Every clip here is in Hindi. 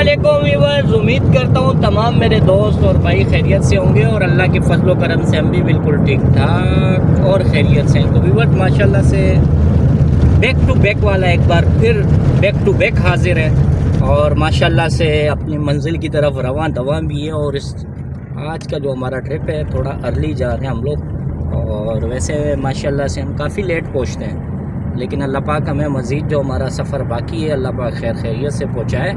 अस्सलामुअलैकुम व्यूअर्स, उम्मीद करता हूँ तमाम मेरे दोस्त और भाई खैरियत से होंगे और अल्लाह के फजल करम से हम भी बिल्कुल ठीक ठाक और खैरियत से हैं। तो व्यूअर्स माशाल्लाह से बैक टू बैक वाला एक बार फिर बैक टू बैक हाजिर है और माशाल्लाह से अपनी मंजिल की तरफ रवां दवां भी है। और इस आज का जो हमारा ट्रिप है थोड़ा अर्ली जा रहे हैं हम लोग, और वैसे माशाल्लाह से हम काफ़ी लेट पहुँचते हैं, लेकिन अल्लाह पाक हमें मज़ीद जो हमारा सफ़र बाकी है अल्लाह पाक खैर खैरियत से पहुँचाए।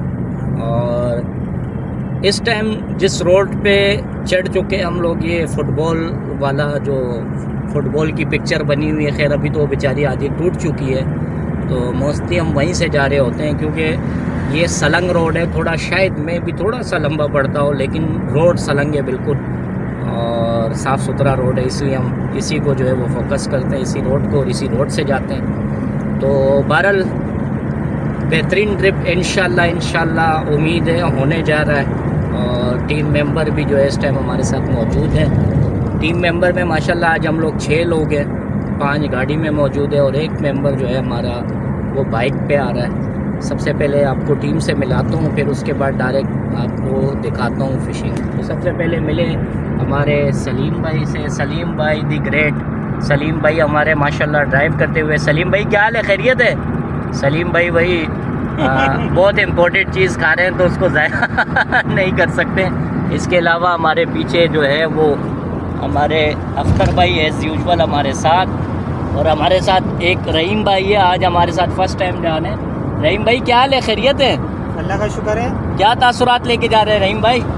और इस टाइम जिस रोड पे चढ़ चुके हम लोग, ये फ़ुटबॉल वाला जो फ़ुटबॉल की पिक्चर बनी हुई है, खैर अभी तो बेचारी आधी टूट चुकी है, तो मोस्टली हम वहीं से जा रहे होते हैं क्योंकि ये सलंग रोड है। थोड़ा शायद में भी थोड़ा सा लंबा पड़ता हो, लेकिन रोड सलंग है बिल्कुल और साफ़ सुथरा रोड है, इसलिए हम इसी को जो है वो फोकस करते हैं, इसी रोड को, और इसी रोड से जाते हैं। तो बहरहाल बेहतरीन ट्रिप इंशाल्लाह उम्मीद है होने जा रहा है। और टीम मेंबर भी जो है इस टाइम हमारे साथ मौजूद है। टीम मेंबर में माशाल्लाह आज हम लोग 6 लोग हैं, 5 गाड़ी में मौजूद है और एक मेंबर जो है हमारा वो बाइक पे आ रहा है। सबसे पहले आपको टीम से मिलाता हूँ, फिर उसके बाद डायरेक्ट आपको दिखाता हूँ फिशिंग। तो सबसे पहले मिले हमारे सलीम भाई से। सलीम भाई दी ग्रेट, सलीम भाई हमारे माशाल्लाह ड्राइव करते हुए। सलीम भाई क्या हाल है, खैरियत है? सलीम भाई बहुत इम्पोर्टेंट चीज़ खा रहे हैं तो उसको ज़ाया नहीं कर सकते। इसके अलावा हमारे पीछे जो है वो हमारे अख्तर भाई एज़ यूजुअल हमारे साथ, और हमारे साथ एक रहीम भाई है, आज हमारे साथ फर्स्ट टाइम जाने। रहीम भाई क्या हाल है, खैरियत है? अल्लाह का शुक्र है। क्या तासुरात लेके जा रहे हैं रहीम भाई?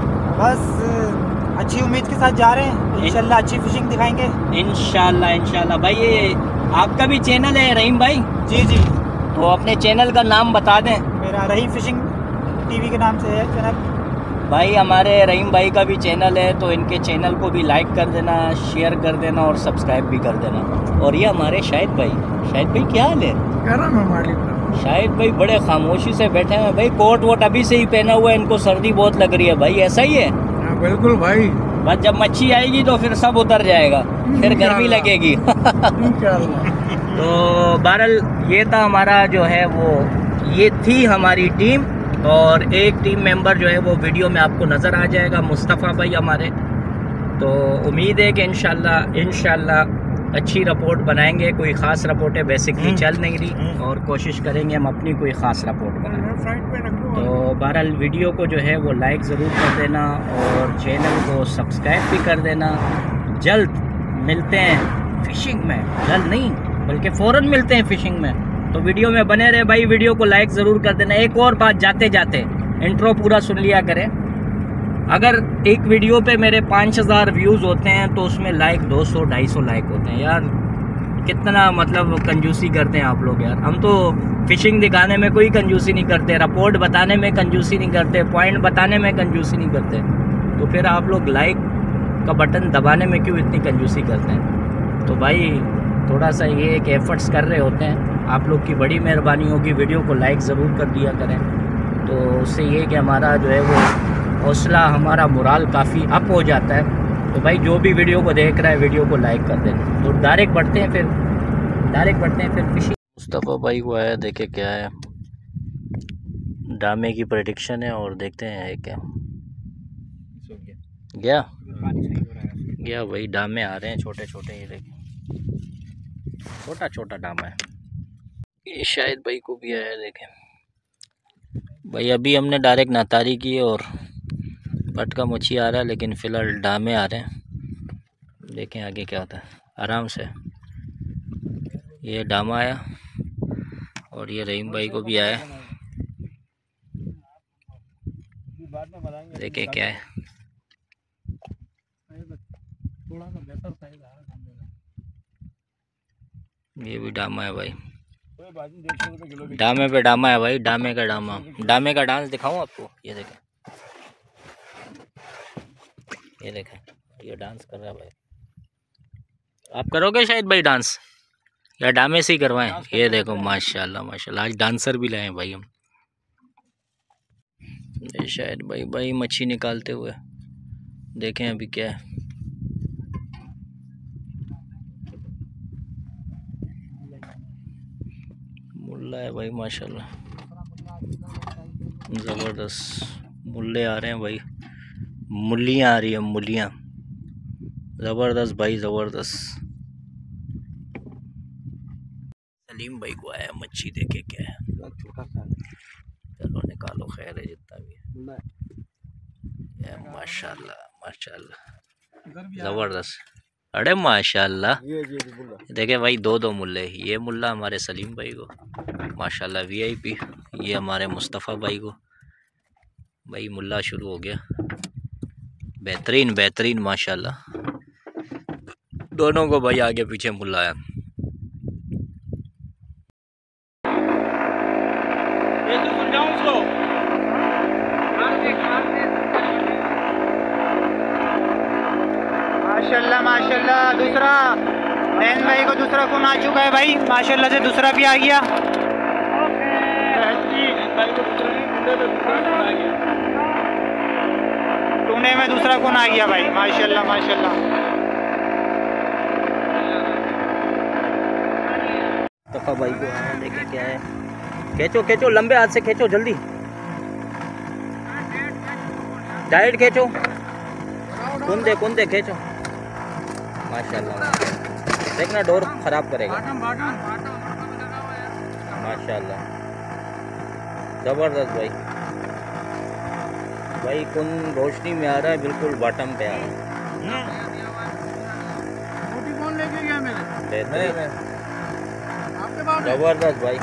बस अच्छी उम्मीद के साथ जा रहे हैं, इंशाल्लाह अच्छी फिशिंग दिखाएंगे। इंशाल्लाह भाई। ये आपका भी चैनल है रहीम भाई? जी जी। तो अपने चैनल का नाम बता दें। मेरा रहीम फिशिंग टीवी के नाम से है चैनल। भाई हमारे रहीम भाई का भी चैनल है, तो इनके चैनल को भी लाइक कर देना, शेयर कर देना और सब्सक्राइब भी कर देना। और ये हमारे शाहिद भाई क्या हाल है? शाहिद भाई बड़े खामोशी से बैठे हैं भाई, कोट वोट अभी से ही पहना हुआ है, इनको सर्दी बहुत लग रही है भाई, ऐसा ही है? बिल्कुल भाई, बस जब मच्छी आएगी तो फिर सब उतर जाएगा, फिर गर्मी लगेगी। तो बहरहाल ये था हमारा जो है वो, ये थी हमारी टीम। और एक टीम मेंबर जो है वो वीडियो में आपको नज़र आ जाएगा, मुस्तफ़ा भाई हमारे। तो उम्मीद है कि इंशाल्लाह अच्छी रिपोर्ट बनाएंगे। कोई ख़ास रिपोर्ट है बेसिकली चल नहीं रही, और कोशिश करेंगे हम अपनी कोई ख़ास रिपोर्ट बनाएं। तो बहरहाल वीडियो को जो है वो लाइक ज़रूर कर देना और चैनल को सब्सक्राइब भी कर देना। जल्द मिलते हैं फ़िशिंग में, जल्द नहीं बल्कि फ़ौरन मिलते हैं फ़िशिंग में। तो वीडियो में बने रहे भाई, वीडियो को लाइक ज़रूर कर देना। एक और बात जाते जाते, इंट्रो पूरा सुन लिया करें। अगर एक वीडियो पे मेरे 5000 व्यूज़ होते हैं तो उसमें लाइक 200-250 लाइक होते हैं यार। कितना मतलब कंजूसी करते हैं आप लोग यार। हम तो फ़िशिंग दिखाने में कोई कंजूसी नहीं करते, रिपोर्ट बताने में कंजूसी नहीं करते, पॉइंट बताने में कंजूसी नहीं करते, तो फिर आप लोग लाइक का बटन दबाने में क्यों इतनी कंजूसी करते हैं? तो भाई थोड़ा सा ये एक एफ़र्ट्स कर रहे होते हैं, आप लोग की बड़ी मेहरबानी होगी, वीडियो को लाइक ज़रूर कर दिया करें। तो उससे ये कि हमारा जो है वो हौसला, हमारा मोराल काफ़ी अप हो जाता है। तो भाई जो भी वीडियो को देख रहा है वीडियो को लाइक कर देना। तो डायरेक्ट बढ़ते हैं फिर फिशिंग। मुस्तफ़ा भाई को आया, देखे क्या है, डामे की प्रेडिक्शन है और देखते हैं क्या गया भाई। डामे आ रहे हैं छोटे छोटे, ये देखें छोटा डामा है। ये शायद भाई को भी आया, देखें भाई। अभी हमने डायरेक्ट नातारी की और पटका मच्छी आ रहा है, लेकिन फ़िलहाल डामे आ रहे हैं। देखें आगे क्या होता है, आराम से। ये डामा आया और ये रहीम भाई को भी आया, देखें क्या है। ये भी डामा है भाई, डामे पे डामा है भाई, डामे का डांस दिखाऊं आपको? ये देखें, ये डांस कर रहा है भाई। आप करोगे शायद भाई डांस, या डामे से ही करवाएं? ये देखो माशाल्लाह आज डांसर भी लाए भाई हम। ये शायद भाई मच्छी निकालते हुए, देखें अभी क्या है। मुल्ला है भाई माशाल्लाह। ज़बरदस्त मुल्ले आ रहे हैं भाई, मुल्लियाँ आ रही है, मुल्लियाँ। ज़बरदस्त भाई, ज़बरदस्त। सलीम भाई को आया मच्छी, देखे क्या है, छोटा सा। चलो निकालो, खैर है जितना भी है। माशाल्लाह माशाल्लाह, ज़बरदस्त। अरे माशाल्लाह, देखे भाई दो मुल्ले। ये मुल्ला हमारे सलीम भाई को माशाल्लाह VIP, ये हमारे मुस्तफ़ा भाई को। भाई मुल्ला शुरू हो गया, बेहतरीन बेहतरीन माशाल्लाह। दोनों को भाई आगे पीछे मुल्ला है। माशाल्लाह माशाल्लाह, दूसरा नैन भाई को दूसरा खून आ चुका है भाई, माशाल्लाह से दूसरा भी आ गया। टूने में दूसरा खून आ गया भाई, माशाल्लाह माशाल्लाह। मुस्तफ़ा भाई को आया, देखे क्या है। खींचो खींचो, लंबे हाथ से खींचो, जल्दी टाइट खींचो, कुंदे खींचो। माशाल्लाह, देखना डोर खराब करेगा। माशाल्लाह, ज़बरदस्त भाई। भाई कुन रोशनी में आ रहा है, बिल्कुल बॉटम पे आ रहा है। कौन लेके गया मेरे? ज़बरदस्त भाई।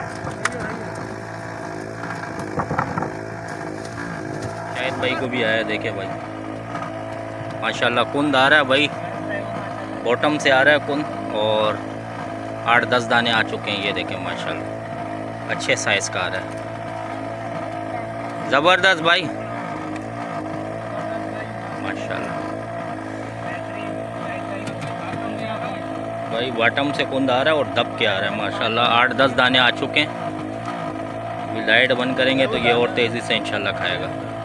शाहिद भाई को भी आया, देखे भाई माशाल्लाह। कुंद आ रहा है भाई, बॉटम से आ रहा है कुंद, और 8-10 दाने आ चुके हैं। ये देखें माशाल्लाह, अच्छे साइज़ का आ रहा है, ज़बरदस्त भाई माशाल्लाह। भाई बॉटम से कुंद आ रहा है और दब के आ रहा है माशाल्लाह। 8-10 दाने आ चुके हैं। अभी लाइट बंद करेंगे तो ये और तेज़ी से इंशाल्लाह खाएगा।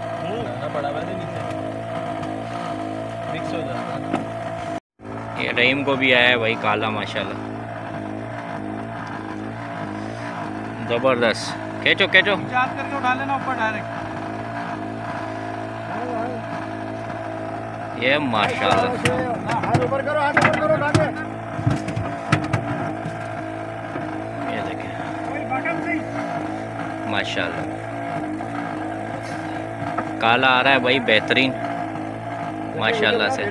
ये रहीम को भी आया है भाई काला माशाल्लाह, ज़बरदस्त। खींचो खींचो, करके उठा लेना ऊपर डायरेक्ट। ये माशाल्लाह, हाथ ऊपर करो आगे। ये देखें माशाल्लाह, काला आ रहा है भाई, बेहतरीन माशाल्लाह से।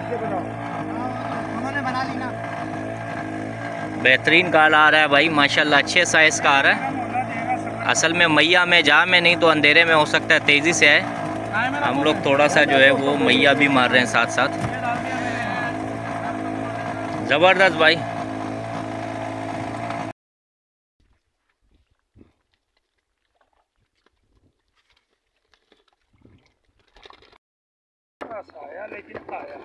बेहतरीन काला आ रहा है भाई माशाल्लाह, अच्छे साइज़ का आ रहा है। असल में मैया में जा में नहीं तो अंधेरे में हो सकता है, तेज़ी से है। हम लोग थोड़ा सा जो है वो मैया भी मार रहे हैं साथ साथ। ज़बरदस्त भाई। आया लेकिन आया।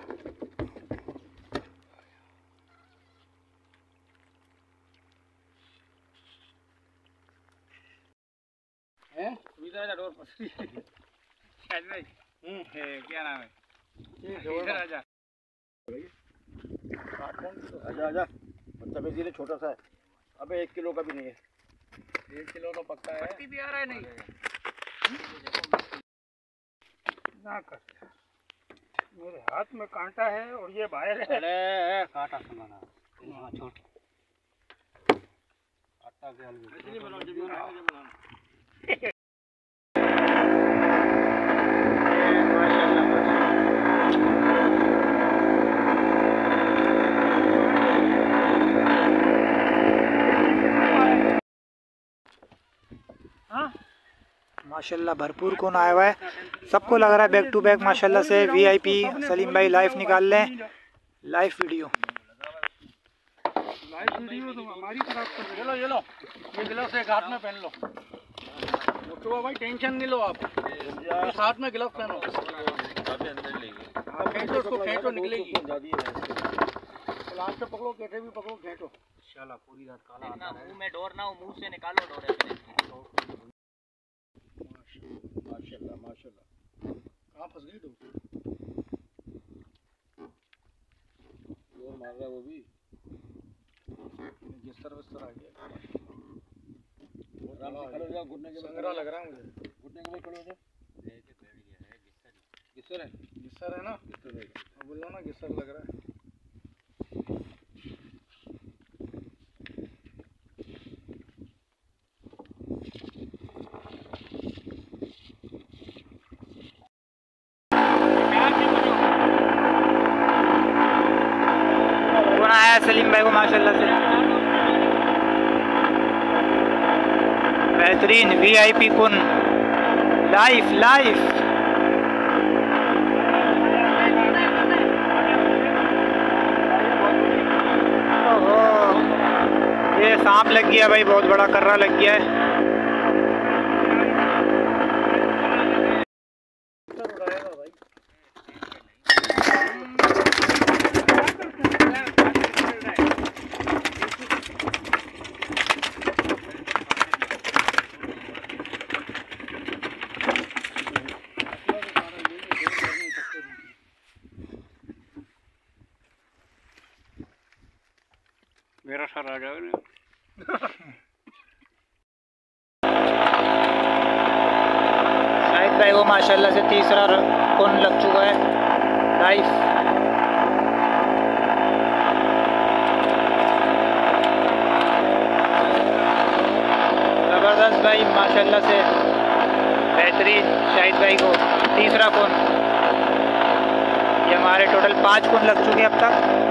क्या नाम है? आजा आजा, बच्चा बेसिकली छोटा सा है। अबे 1 किलो का भी नहीं है। 1 किलो तो पक्का है। भी आ रहा है नहीं ना कर। मेरे हाथ में कांटा है और ये बाहर है। अरे कांटा समाना छोड़ आटा के हलवे। माशाल्लाह भरपूर कौन आया हुआ है, सबको लग रहा है बैक टू बैक माशाल्लाह से। VIP सलीम भाई लाइव निकाल लें, लाइव वीडियो तो हमारी तरफ से। ये लो ये ग्लव्स एक हाथ में पहन लो। तो भाई टेंशन नहीं लो आप, इस हाथ में ग्लव्स पहनो। खींचो उसको, खींचो निकलेगी। लास्ट पे पकड़ो, कैसे भी पकड़ो, खींचो। इंशाल्लाह पूरी रात काला मुंह में डोर ना हो, मुंह से निकालो डोर। माशाल्लाह माशाल्लाह। कहाँ फंस गई डोर? डोर मार रहा है वो भी। गिस्तर विस्तर आ गया। संगरा लग रहा है मुझे। घुटने के गिस्सर है ना, बोल रहा ना गिस्सर लग रहा है। कौन आया सलीम भाई को माशाल्लाह से बेहतरीन VIP कौन लाइफ लाइफ। ये सांप लग गया भाई, बहुत बड़ा कर्रा लग गया है। मेरा सर आ जाएगा। शाहिद भाई को माशाल्लाह से तीसरा कौन लग चुका है लाइफ। ज़बरदस्त भाई माशाल्लाह से बेहतरीन। शाहिद भाई को तीसरा कौन। ये हमारे टोटल 5 कौन लग चुके हैं अब तक।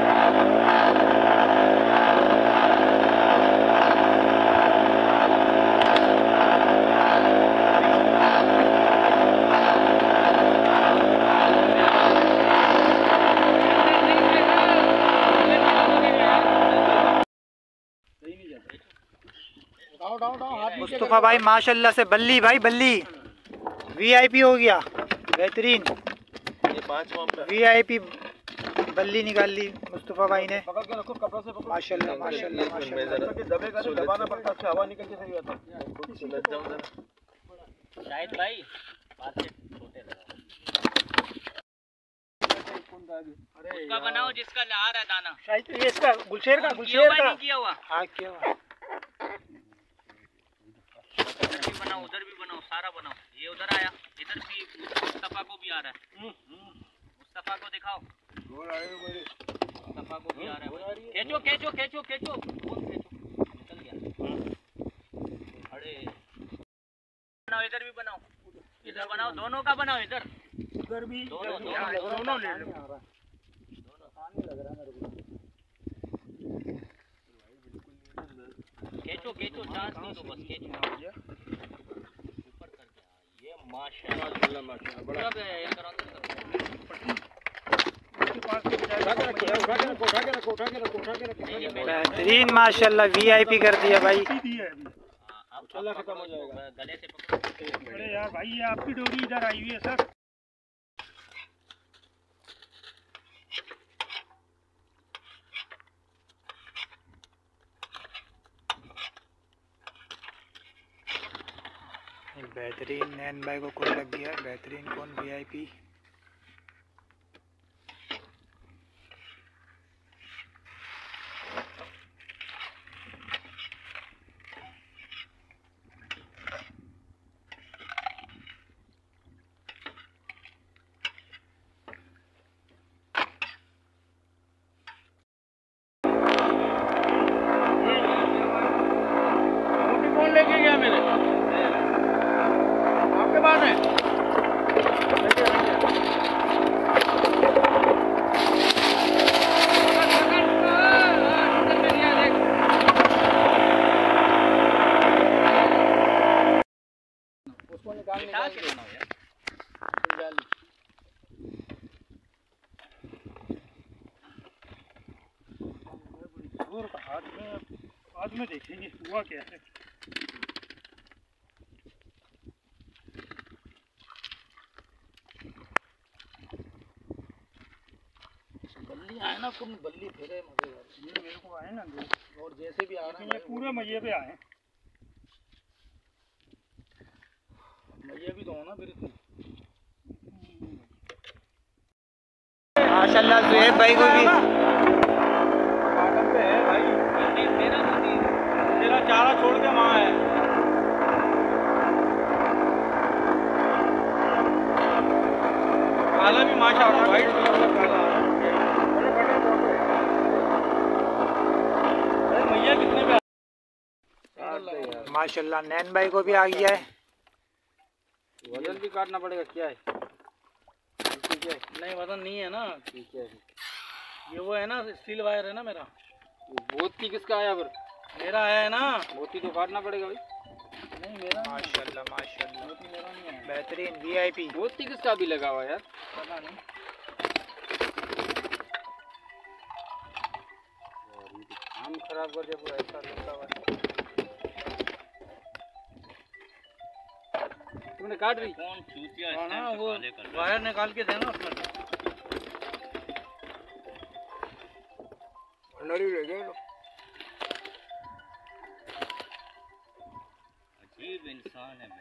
मुस्तफ़ा भाई माशाल्लाह से बल्ली भाई बल्ली VIP हो गया बेहतरीन। VIP बल्ली निकाल ली मुस्तफ़ा भाई ने माशाल्लाह माशाल्लाह हवा निकल के सही होता। शायद भाई छोटे उसका बनाओ जिसका आ रहा है दाना। शायद ये इसका गुलशेर का नहीं किया हुआ। हाँ क्या हुआ। उधर भी बनाओ, उधर भी बनाओ, सारा बनाओ। ये उधर आया, इधर भी मुस्तफा को भी आ रहा है। मुस्तफा को दिखाओ, मुस्तफा को भी आ रहा है। खींचो खींचो खींचो खींचो, कौन खींचो, निकल गया। अरे बनाओ, इधर भी बनाओ, इधर बनाओ, दोनों का बनाओ, इधर भी दोनों ले लो। खींचो खींचो, चांस नहीं दो, बस खींचो ऊपर करके। ये माशाल्लाह माशाल्लाह बड़ा है। ये करो बेहतरीन माशाल्लाह VIP कर दिया भाई। अल्लाह खत्म हो जाएगा। गले से पकड़ो। अरे यार भाई ये आपकी डोरी इधर आई हुई है सर। बेहतरीन नैन भाई को कौन लग गया बेहतरीन कौन VIP। कौन लेके गया मेरे आपके पास है? उसको निकाल के बनाओ यार। हाथ में देखेंगे हुआ क्या है। बल्ली आए ना, तुम बल्ली फेरे मजे ये मेरे को आए ना और जैसे भी आ रहे हैं पूरे मजे पे आए। मजे भी तो हो ना फिर। माशाल्लाह ज़ुहैब भाई को भी पे है भाई। मेरा चारा छोड़ के वहाँ है। काला भी माशाल्लाह वाइट कलर का काला। अरे भैया कितने पे माशाल्लाह नैन भाई को भी आ गया है। वजन भी काटना पड़ेगा क्या है? ठीक है, नहीं वजन नहीं है ना। ठीक है, ये वो है ना स्टील वायर है ना मेरा। मोती किसका आया फिर? मेरा आया है ना। मोती तो काटना पड़ेगा भाई। नहीं मेरा माशाल्लाह माशाल्लाह मोती मेरा नहीं है। बेहतरीन VIP। मोती किसका भी लगा हुआ यार, पता नहीं। हम खराब कर दिया पूरा, ऐसा लगता हुआ। तुमने काट रही कौन चूतिया? हाँ वो वायर निकाल के देना उसमें। अजीब इंसान है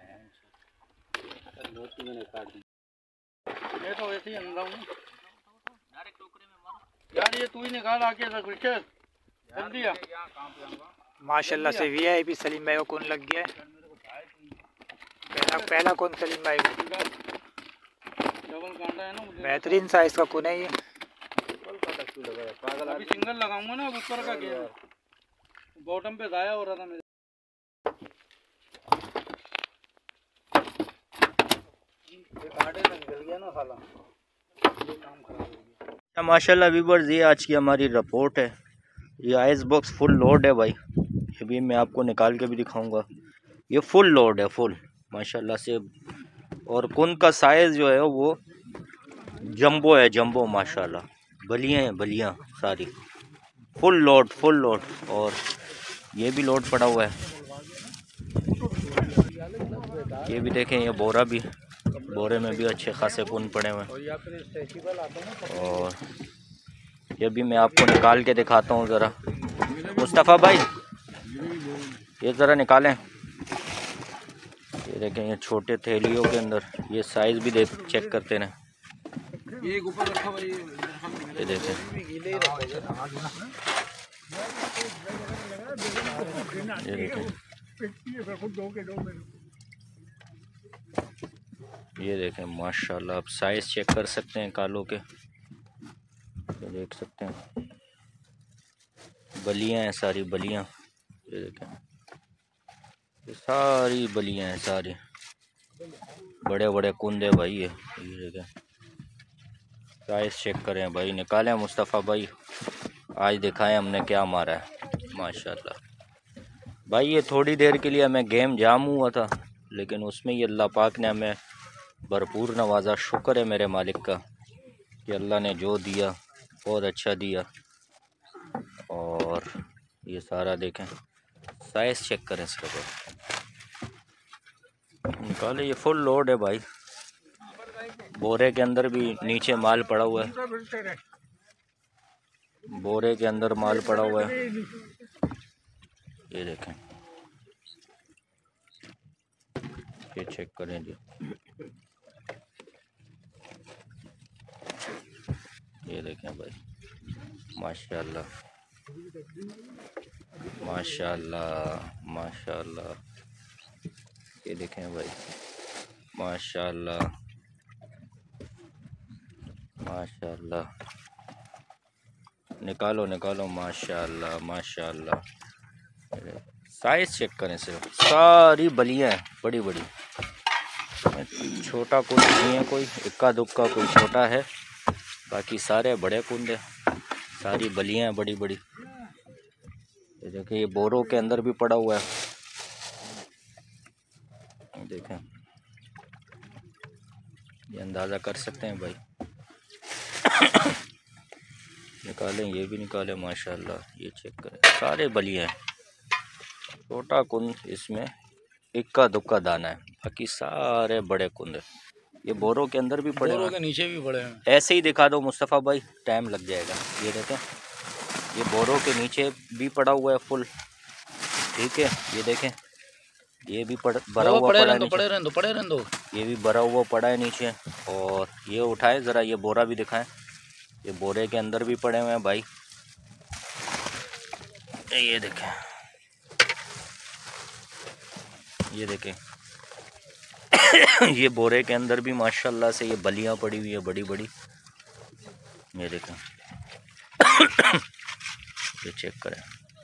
मोती मैंने काट दी। मैं तो वैसे ही अंधा हूँ। डायरेक्ट टोकरे में मारो यार। ये तू ही निकाल आके रिचर्ड जल्दी आ। माशाल्लाह से VIP सलीम भाई को कौन लग गया है। पहला कौन सलीम भाई को। डबल कांटा है ना। बेहतरीन साइज का कौन है ये। अभी सिंगल लगाऊंगा ना ऊपर का गेम। बॉटम पे जाया हो रहा था मेरे। कांटे में निकल गया ना साला, ये काम खराब हो गया। माशाल्लाह व्यूअर्स, ये आज की हमारी रिपोर्ट है। ये आइस बॉक्स फुल लोड है भाई। ये भी मैं आपको निकाल के भी दिखाऊंगा। ये फुल लोड है, फुल माशाल्लाह से। और कुन का साइज़ जो है वो जंबो है, जंबो माशाल्लाह। बलियाँ हैं, बलियाँ सारी फुल लोड, फुल लोड। और ये भी लोड पड़ा हुआ है। ये भी देखें, ये बोरा भी, बोरे में भी अच्छे खासे कुन पड़े हुए हैं। और ये भी मैं आपको निकाल के दिखाता हूँ ज़रा। मुस्तफ़ा भाई ये ज़रा निकालें। ये देखें, ये छोटे थैलियों के अंदर ये साइज़ भी देख चेक करते रहें। ये देखें, ये देखें, ये देखें माशाल्लाह। आप साइज़ चेक कर सकते हैं कालों के। ये देख सकते हैं, बलियाँ हैं सारी, बलियाँ। ये देखें, ये सारी बलियाँ हैं सारी। बड़े बड़े कुंदे भाई ये देखें। साइज़ चेक करें भाई, निकालें मुस्तफ़ा भाई। आज दिखाएं हमने क्या मारा है माशाल्लाह भाई। ये थोड़ी देर के लिए हमें गेम जाम हुआ था, लेकिन उसमें ये अल्लाह पाक ने हमें भरपूर नवाजा। शुक्र है मेरे मालिक का कि अल्लाह ने जो दिया बहुत अच्छा दिया। और ये सारा देखें, साइज़ चेक करें इसका भाई, निकाले। ये फुल लोड है भाई। बोरे के अंदर भी नीचे माल पड़ा हुआ है, बोरे के अंदर माल पड़ा हुआ है। ये देखें, ये चेक करें जी। ये देखें भाई माशाल्लाह माशाल्लाह माशाल्लाह। ये देखें भाई माशाल्लाह माशाल्लाह। निकालो निकालो माशाल्लाह माशाल्लाह। साइज़ चेक करें, सिर्फ सारी बलियाँ हैं बड़ी बड़ी। छोटा कुंद नहीं है कोई, इक्का दुक्का कोई छोटा है, बाकी सारे बड़े कुंद हैं। सारी बलियाँ हैं बड़ी बड़ी। ये देखिए, ये बोरों के अंदर भी पड़ा हुआ है। देखें, ये अंदाज़ा कर सकते हैं भाई। निकालें, ये भी निकालें माशाल्लाह। ये चेक करें, सारे बलियाँ हैं। छोटा कुंद इसमें इक्का दुक्का दाना है, बाकी सारे बड़े कुंद है। ये बोरों के अंदर भी पड़े, बोरों के नीचे भी पड़े हैं। ऐसे ही दिखा दो मुस्तफ़ा भाई, टाइम लग जाएगा। ये देखें, ये बोरों के नीचे भी पड़ा हुआ है फुल, ठीक है। ये देखें, ये भी भरा हुआ पड़ा है, पड़े रहने दो। ये भी भरा हुआ पड़ा है नीचे। और ये उठाए ज़रा, ये बोरा भी दिखाएं। ये बोरे के अंदर भी पड़े हुए हैं भाई। ये देखें, ये देखें ये बोरे के अंदर भी माशाल्लाह से ये बलियां पड़ी हुई है बड़ी बड़ी, ये देखें। ये चेक करें,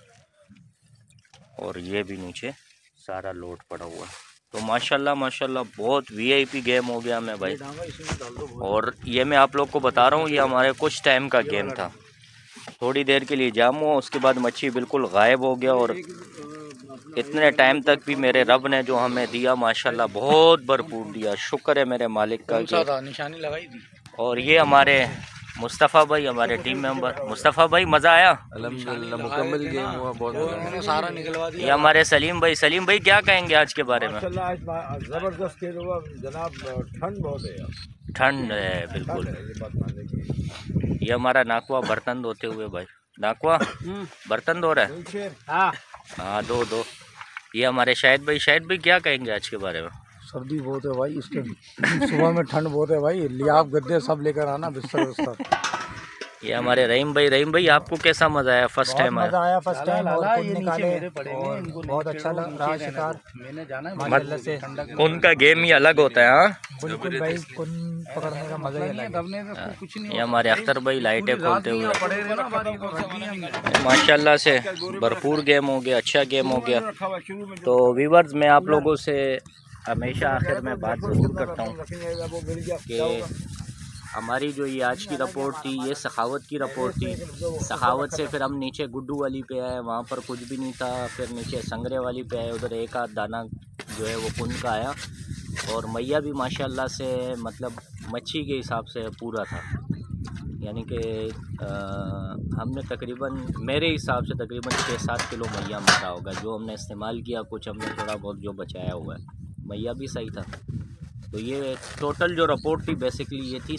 और ये भी नीचे सारा लोड पड़ा हुआ है। तो माशाल्लाह माशाल्लाह बहुत वीआईपी गेम हो गया मैं भाई। और ये मैं आप लोग को बता रहा हूँ, ये हमारे कुछ टाइम का गेम था, थोड़ी देर के लिए जाम हुआ, उसके बाद मच्छी बिल्कुल गायब हो गया। और इतने टाइम तक भी मेरे रब ने जो हमें दिया माशाल्लाह बहुत भरपूर दिया, शुक्र है मेरे मालिक का। निशानी लगाई थी। और ये हमारे मुस्तफ़ा भाई, हमारे टीम मेंबर मुस्तफ़ा भाई, मज़ा आया? अल्हम्दुलिल्लाह मुकम्मल गेम हुआ, बहुत सारा निकलवा दिया। ये हमारे सलीम भाई क्या कहेंगे आज के बारे में? जबरदस्त खेल हुआ जनाब, ठंड बहुत है, ठंड है बिल्कुल। ये हमारा नाकवा बर्तन धोते हुए भाई, नाकवा बर्तन धो रहा है। हाँ दो। ये हमारे शाहिद भाई क्या कहेंगे आज के बारे में? सर्दी बहुत है भाई, इसके सुबह में ठंड बहुत है भाई, लियाब गद्दे सब लेकर आना, बिस्तर बिस्तर। ये हमारे रहीम भाई आपको कैसा मजा आया? फर्स्ट टाइम मजा आया, फर्स्ट टाइम। और बहुत अच्छा लगा शिकार, मैंने जाना है माशाल्लाह से। उनका गेम ही अलग होता है। हाँ बिल्कुल भाई, कुन पकड़ने का मजा ही अलग है। ये हमारे अख्तर भाई लाइटें खोलते हुए माशाल्लाह से भरपूर गेम हो गया, अच्छा गेम हो गया। तो व्यूअर्स, मैं आप लोगों से हमेशा आखिर में बात ज़रूर करता हूँ कि हमारी जो ये आज की रिपोर्ट थी, ये सखावत की रिपोर्ट थी। सखावत से फिर हम नीचे गुड्डू वाली पे आए, वहाँ पर कुछ भी नहीं था। फिर नीचे संगरे वाली पे आए, उधर एक आध दाना जो है वो कुन का आया। और मैया भी माशाल्लाह से मतलब मच्छी के हिसाब से पूरा था, यानी कि हमने तकरीबन मेरे हिसाब से तकरीबन 6-7 किलो मैया मारा होगा जो हमने इस्तेमाल किया। कुछ हमने थोड़ा बहुत जो बचाया हुआ है, मैया भी सही था। तो ये टोटल जो रिपोर्ट थी बेसिकली ये थी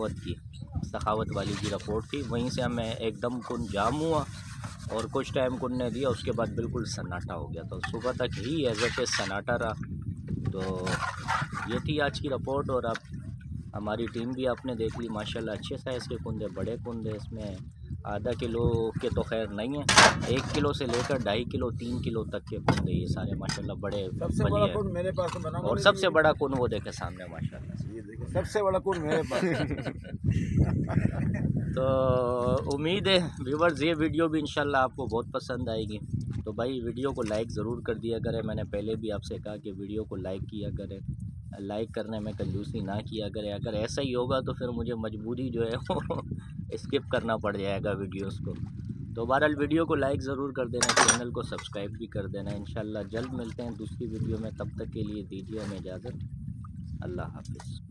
सखावत वाली की रिपोर्ट थी। वहीं से हमें एकदम कुन जाम हुआ और कुछ टाइम कुन ने दिया, उसके बाद बिल्कुल सन्नाटा हो गया। तो सुबह तक ही एज इट इज़ सन्नाटा रहा। तो ये थी आज की रिपोर्ट। और अब हमारी टीम भी आपने देख ली माशाल्लाह, अच्छे साइज़ के कुंदे, बड़े कुंदे। इसमें आधा किलो के तो खैर नहीं है, 1 किलो से लेकर 2.5 किलो 3 किलो तक के कुंदे ये सारे माशाल्लाह बड़े। सबसे बड़ा कुन मेरे पास बना, और सबसे बड़ा कुन वो देखे सामने माशाल्लाह, ये देखे सबसे बड़ा कुन मेरे पास। तो उम्मीद है व्यूअर्स ये वीडियो भी इंशाल्लाह आपको बहुत पसंद आएगी। तो भाई वीडियो को लाइक ज़रूर कर दिया करें। मैंने पहले भी आपसे कहा कि वीडियो को लाइक किया करें, लाइक करने में कंजूसी ना किया करें। अगर ऐसा ही होगा तो फिर मुझे मजबूरी जो है वो स्किप करना पड़ जाएगा वीडियोस को। तो बहरहाल वीडियो को लाइक ज़रूर कर देना, चैनल को सब्सक्राइब भी कर देना। इंशाल्लाह जल्द मिलते हैं दूसरी वीडियो में, तब तक के लिए दीजिए हमें इजाज़त। अल्लाह हाफ़िज़।